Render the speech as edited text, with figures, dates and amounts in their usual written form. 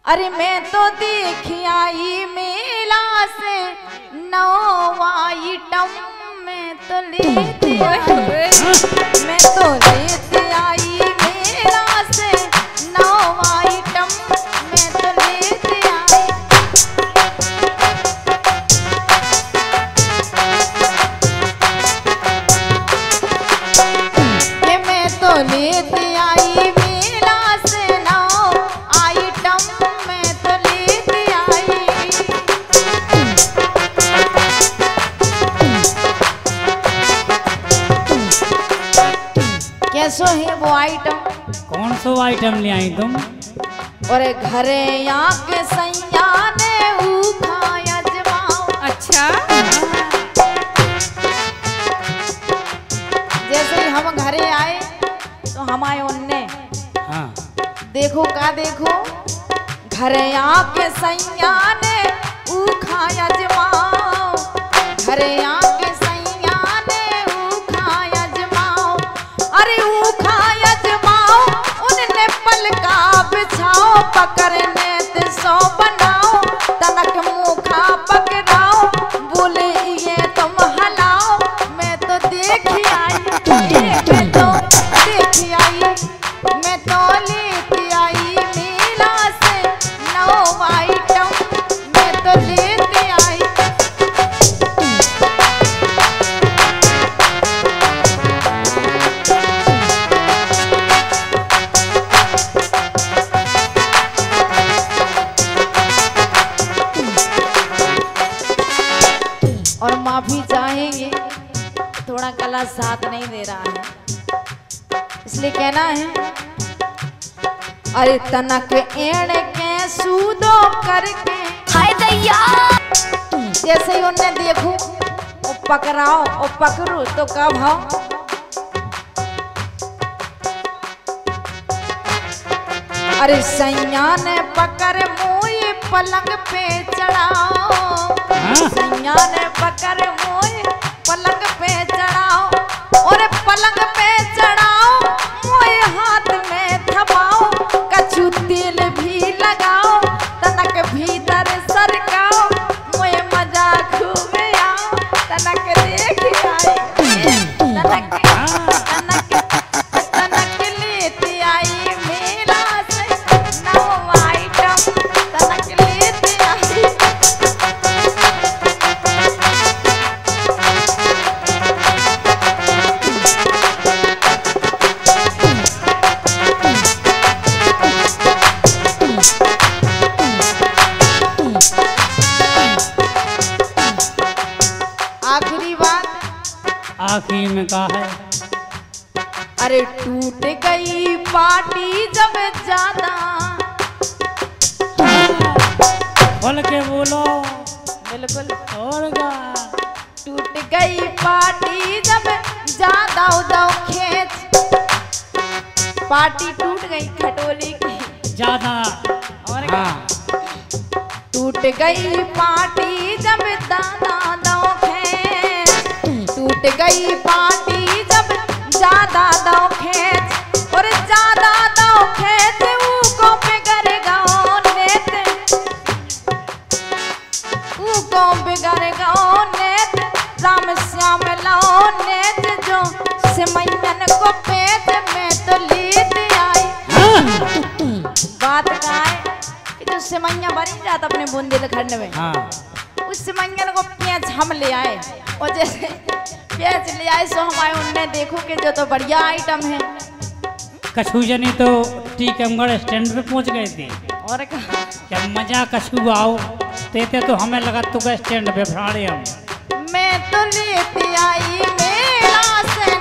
अरे मैं तो देख आई मेला से 9 आइटम में तो लेते मैं तो लेते आई मेला से 9 आइटम में तो लेते आई। कि मैं तो लेते आई मेला से 9 आइटम में तो लेते आई। कैसो है वो आइटम? कौन सो आइटम ले आई तुम? और घरे आके सैया ने उखाया जमाओ। अच्छा, जैसे ही हम घरे आए तो हम आए उनने हाँ देखो का देखो घरे आके सैया ने उखाया जमाओ। घरे आके सैया ने उखाया जमाओ। अरे उखाया जमाओ उनने पलका बिछाओ। पकड़ने ते सो बनाओ तनक मुखा पकड़ाओ। बोले ये तुम हलाओ। मैं तो देख आई मैं तो देख आई मैं तो लेती आई मेला से 9 आइटम मैं तो लेती आई। और माफी चाहेंगे थोड़ा गला साथ नहीं दे रहा है इसलिए कहना है। अरे तनक एड़ के सूदो करके हाय दैया। जैसे ही उन्हें देखूं वो पकड़ाओ और पकड़ू तो कब भाव। अरे सैया ने पकड़ मुझे पलंग पे चढ़ाओ। सैया ने पकड़ मुझे पलंग पे चढ़ाओ। और पलंग पे चढ़ाओ मुझे हाथ में थमाओ। कछु तेल भी लगाओ तनक भीतर सरकाओ। मुझे मजा खूब आओ तनक देख आई तनक तनक लेती आई मेला से 9 आइटम तनक लेती आई। आखिरी बात आखिरी में कहा है। अरे टूट गई पार्टी जब ज्यादा। खोल के बोलो। बिल्कुल और का टूट गई पार्टी जब ज्यादा उदाव खेच। पार्टी टूट गई खटोली की ज्यादा। और क्या? हाँ टूट गई पार्टी जब दादा दाव खेच। टूट गई पार्टी जब ज्यादा दाव खेच। और ज्यादा दाव खेच को बिगड़ गाओ नेत। को बिगड़ गाओ नेत। राम श्याम लाओ नेत जो सिमैयन को पेट में तो लेते आई। बात का है कि जो सिमैया बनी जाता अपने बुंदेलखंड में हाँ उस सिमैयन को पेंच हम ले आए। और जैसे पेंच ले आए सो हम आए उनने देखो कि जो तो बढ़िया आइटम है। कछू जनी तो टीकमगढ़ स्टैंड पे पहुंच गए थे। और कहा क्या मजा कछू आओ तेते तो हमें लगा तो स्टैंड पे भाड़े हम। मैं तो लेती आई मेला से